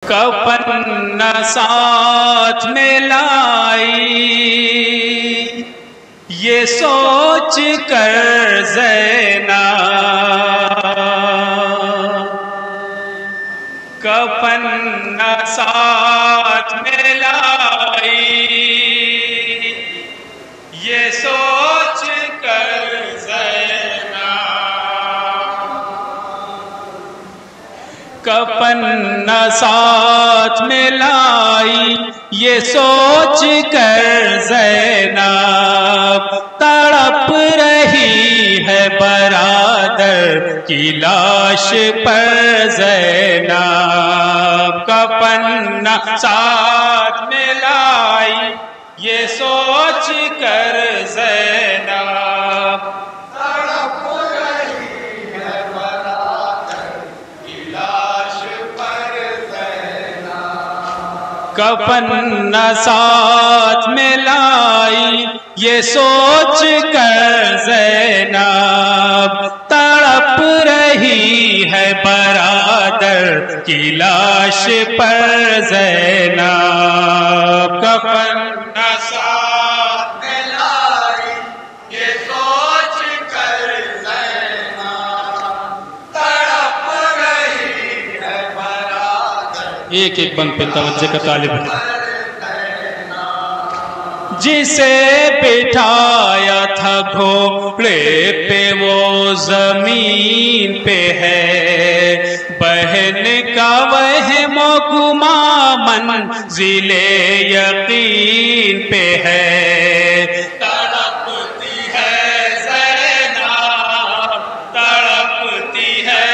کفن نہ ساتھ میں لائی یہ سوچ کر زینب، کفن نہ ساتھ میں لائی یہ سوچ کر کفن نہ ساتھ میں لائی یہ سوچ کر زینب، تڑپ رہی ہے برادر کی لاش پر زینب، کفن نہ ساتھ میں لائی یہ سوچ کر زینب، کفن نہ ساتھ میں لائی یہ سوچ کر زینب، تڑپ رہی ہے برادر کی لاش پر زینب، کفن نہ ساتھ میں لائی یہ سوچ کر زینب، تڑپ رہی ہے برادر. ایک ایک بند پہ توجہ کا طالب ہے. جسے بٹھایا تھا گھوڑے پہ وہ زمین پہ ہے، بہن کا وہم و گما منزل یقین پہ ہے، تڑپتی ہے زینب، تڑپتی ہے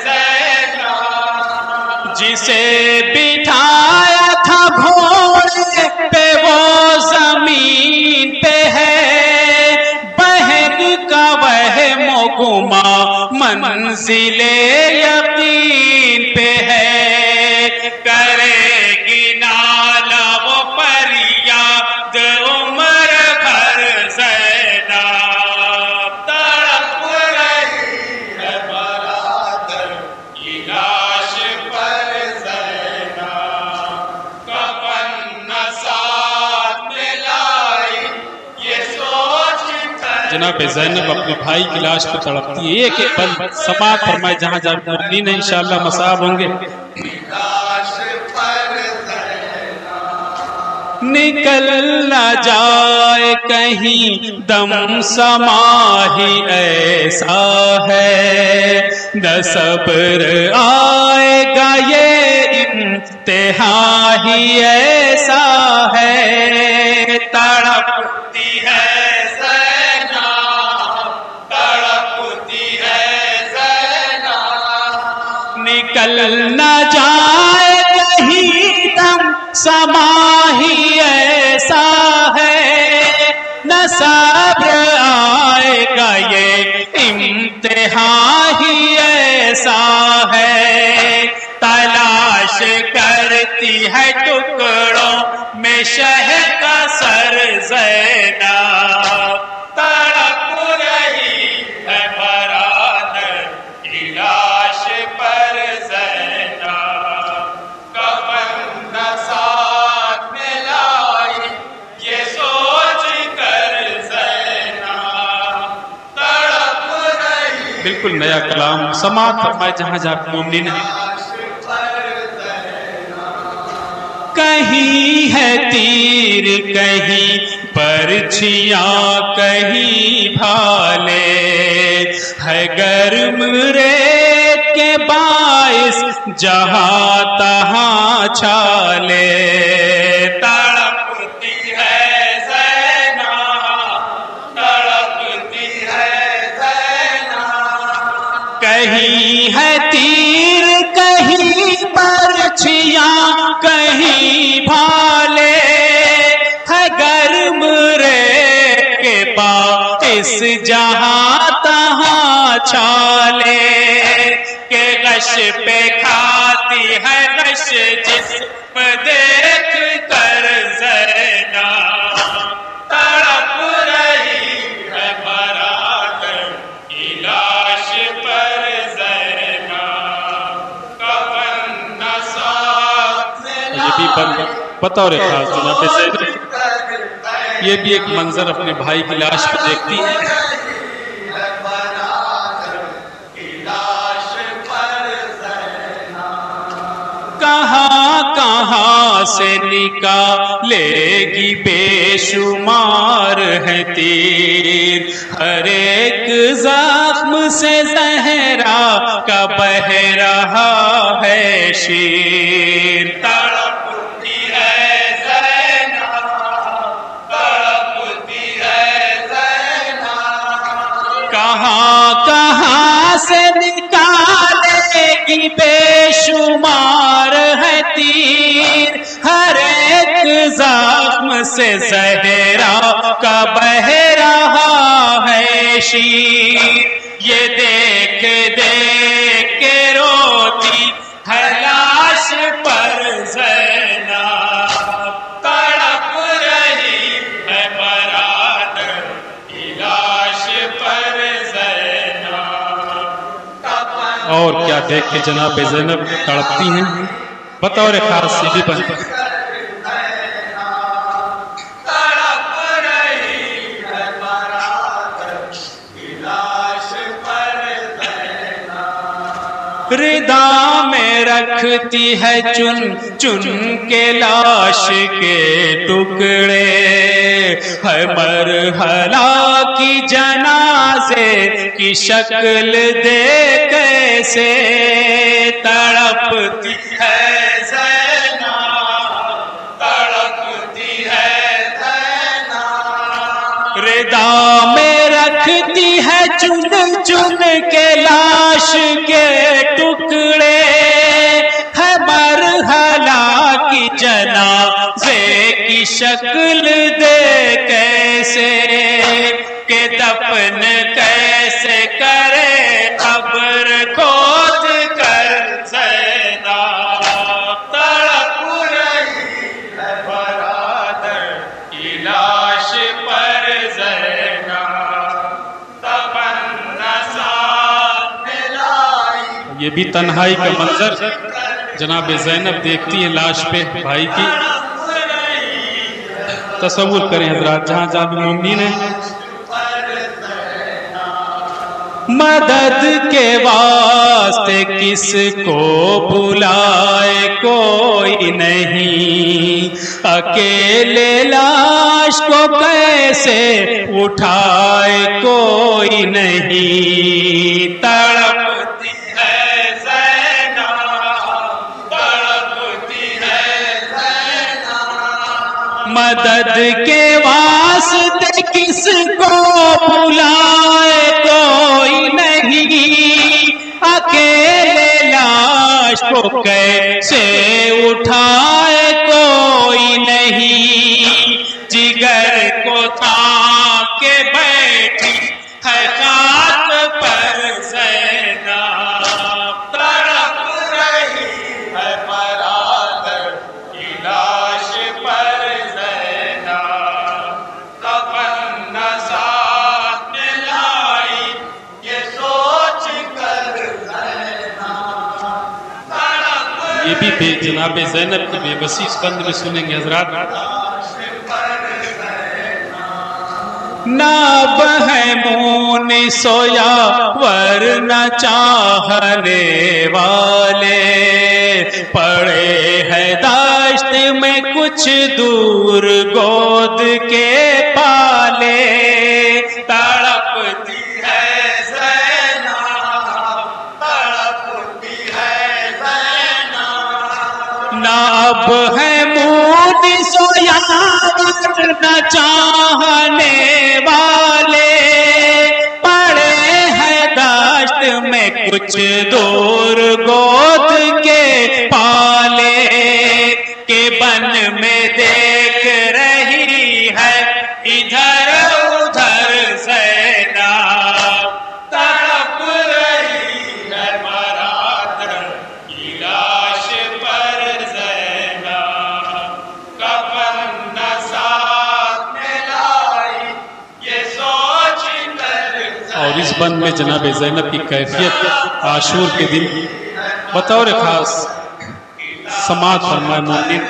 زینب، جسے بٹھایا تھا گھوڑے پہ وہ زمین پہ ہے، بہن کا وہم و گما منزل یقین پہ ہے، کرے گی نالا وہ فریاد عمر بھر زینب، تڑپ رہی ہے برادر کی لاش پر زینب، کفن نہ ساتھ میں لائی یہ سوچ کر. جناب زینب اپنے بھائی کی لاش پہ تڑپتی ہے. ایک ایک بند سماعت فرمائے جہاں جہاں مؤمنین انشاءاللہ مصاب ہوں گے. نکل نہ جائے کہیں دم سماہی ایسا ہے، نہ صبر آئے گا یہ امتحان ہی ایسا ہے، تڑپتی ہے زینب، تڑپتی ہے زینب، نکل نہ جائے کہیں دم سماہی ایسا ہے، نہ صبر آئے گا یہ امتحان ہی ایسا ہے، تلاش کرتی ہے ٹکڑوں میں شہ کا سر زینب، تڑپ رہی ہے برادر کی لاش پر زینب، کفن نہ ساتھ میں لائی یہ سوچ کر زینب، تڑپ رہی. بالکل نیا کلام سماعت فرمائے جہاں جہاں مومنین ہیں. کہیں ہے تیر کہیں برچھیاں کہیں بھالے، ہے گرم ریت کے باعث جہاں تہاں چھالے، تڑپتی ہے زینب، تڑپتی ہے زینب، کہیں ہے تیر کہیں برچھیاں کہیں بھالے، ہے گرم ریت کے باعث جہاں تہاں چھالے، کہ غش پہ کھاتی ہے غش جسم دیکھ کر زینب، تڑپ رہی ہے برادر کی لاش پر زینب، کفن نہ ساتھ بھی بطور خاص جناب زینب یہ بھی ایک منظر اپنے بھائی کی لاش پہ دیکھتی ہیں. کہاں کہاں سے نکالے گی بے شمار ہے تیر، ہر ایک زخم سے زہرا کا بہہ رہا ہے شیر. تڑپتی ہے زینب، تڑپتی ہے زینب. کہاں کہاں سے نکالے گی بے شمار ہے تیر، ہر ایک زخم سے زہرا کا بہہ رہا ہے شیر. یہ دیکھ دیکھ کے روتی ہے لاش پر زینب، تڑپ رہی ہے برادر کی لاش پر زینب. اور کیا دیکھ کے جناب زینب تڑپتی ہیں. بطور خاص سی بھی بن ردا میں رکھتی ہے چن چن کے لاش کے ٹکڑے، ہے مرحلہ کی جنازے کی شکل دے کیسے تڑپتی ہے زینب، تڑپتی ہے زینب. ردا میں رکھتی ہے چن چن کے لاش کے ٹکڑے، ہے مرحلہ کی جنازے کی شکل دے کیسے کہ دفن کیسے کرے قبر کھود کر زینب. تڑپ رہی ہے برادر کی لاش پر زینب، تمنا ساتھ ملائی. یہ بھی تنہائی کا منظر جناب زینب دیکھتی ہے لاش پہ بھائی کی. تصور کریں حضرات جہاں جہاں بھی مومنین ہیں. مدد کے واسطے کس کو بلائے کوئی نہیں، اکیلے لاش کو کیسے اٹھائے کوئی نہیں. تڑپتی ہے زینب، تڑپتی ہے زینب. مدد کے واسطے کس کو بلائے کوئی نہیں، اکیلے لاش کو کیسے اٹھائے کوئی نہیں. جگر کو تھام کے بیٹھی ہے خاک پر زینب. تڑپ رہی ہے برادر کی لاش پر زینب، تمنا ساتھ ملائی یہ سوچ کر زینب. یہ بھی جناب زینب کی بے بسی اس بند میں سنیں گے حضرات. نہ بہمون سویا ورنہ چاہنے والے، پڑے ہے داشت میں کچھ دور گود کے پالے. تڑپتی ہے زینب، تڑپتی ہے زینب. نہ اب ہے مون سویا ورنہ چاہنے والے، پڑے ہے داشت میں کچھ دور گود کے پالے. کہ بن میں دیکھ رہی ہے ادھر ادھر زینب، تڑپ رہی ہے برادر کی لاش پر زینب، کفن نہ ساتھ ملائی یہ سوچ کر. اور اس بند میں جناب زینب کی کیفیت عاشور کے دن بطور خاص سماعت فرمائے مومنین۔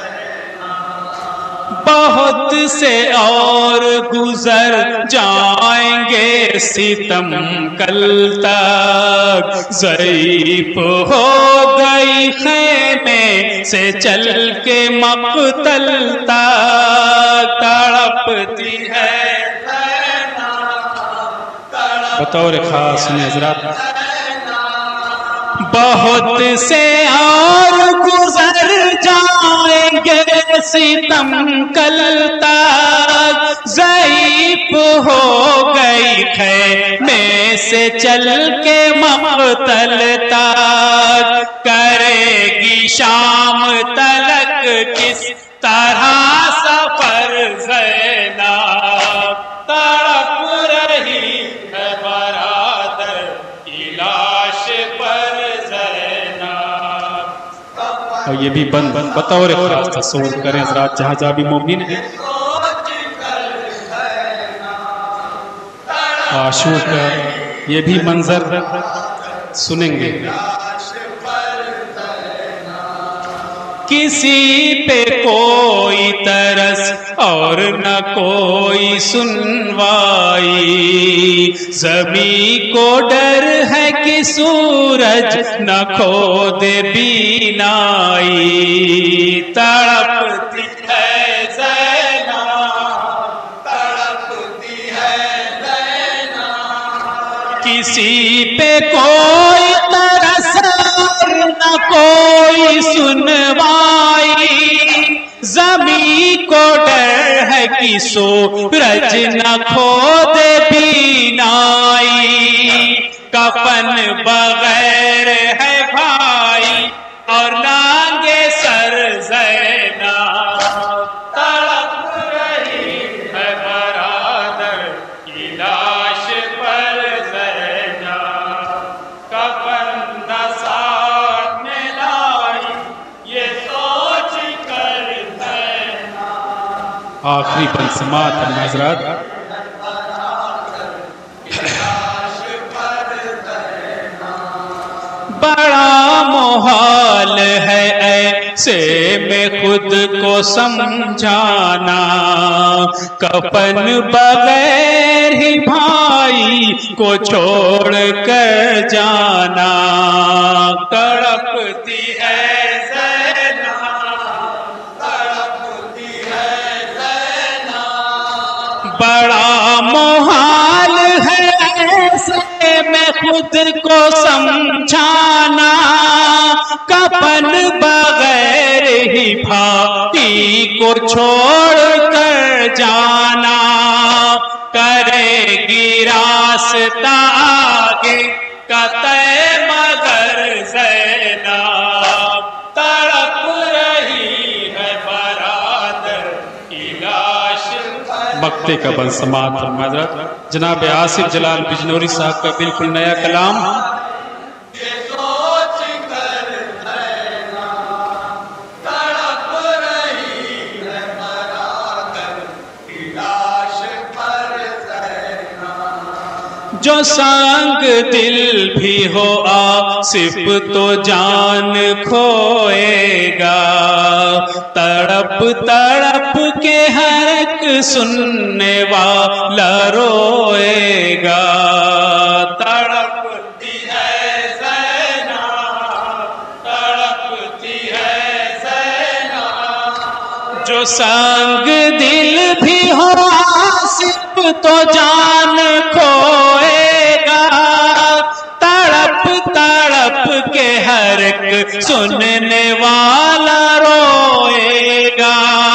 بہت سے اور گزر جائیں گے ستم کل تک، ضعیف ہو گئی خیمے سے چل کے مقتل تک، تڑپتی ہے بطور خاص نے حضرات۔ بہت سے اور گزر جائیں گے ستم کل تک، ضعیف ہو گئی خیمے سے چل کے مقتل تک، کرے گی شام تلک کس طرح سفر زینب، تڑپ رہی ہے برادر کی لاش پر زینب۔ اور یہ بھی بطور خاص تصور کریں حضرات، جہاں جہاں بھی مومنین ہیں عاشور کا یہ بھی منظر سنیں گے۔ کسی پہ کوئی ترس اور نہ کوئی سنوائی، زمین کو ڈر ہے کہ سورج نہ کھو دے بینائی، تڑپتی ہے زینب، تڑپتی ہے زینب۔ کسی پہ کوئی ترس نہ کوئی سنوائی، زمین کو ڈر ہے کہ سورج نہ کھو دے بینائی، کفن بغیر ہے بھائی اور نانگے سر زینب، تڑپ رہی ہے برادر کی لاش پر زینب، کفن نہ ساتھ میں لائی یہ سوچ کر زینب۔ آخری بند سماعت ہے حضرات۔ بڑا محال ہے ایسے میں خود کو سمجھانا، کفن بغیر ہی بھائی کو چھوڑ کر جانا، تڑپتی ہے زینب، تڑپتی ہے زینب۔ بڑا محال ہے ایسے میں خود کو سمجھانا، کفن بغیر ہی بھائی کو چھوڑ کر جانا، کرے گی راستہ آگے کا طے مگر زینب، تڑپ رہی ہے برادر کی لاش۔ مقطع کا بند سماعت فرمائے حضرات۔ جناب آصف جلال بجنوری صاحب کا بالکل نیا کلام۔ جو سنگ دل بھی ہو آصف تو جان کھوئے گا، تڑپ تڑپ کے ہر ایک سننے والا روئے گا، تڑپتی ہے زینب، تڑپتی ہے زینب۔ جو سنگ دل بھی ہو آصف تو جان کھوئے گا، تڑپ تڑپ کے ہر ایک سننے والا روئے گا،